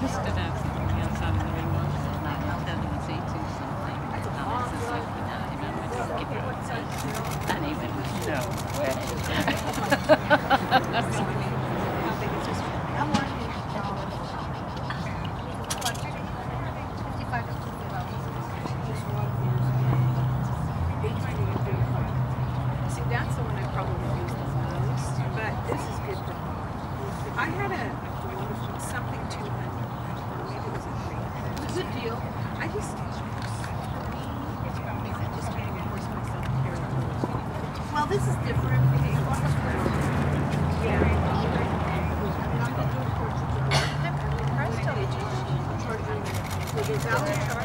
Stood outside on the outside of the living room. No, I'll tell him it's 8 to something. And this is like, you know, even when you give your and even, you know, where. See, that's the one I probably use the most, but this is good for I had something 200, or maybe it was a 300. It's a good deal. I just can't force myself to carry it. Well, this is different. Yeah. I'm not going to do it for you.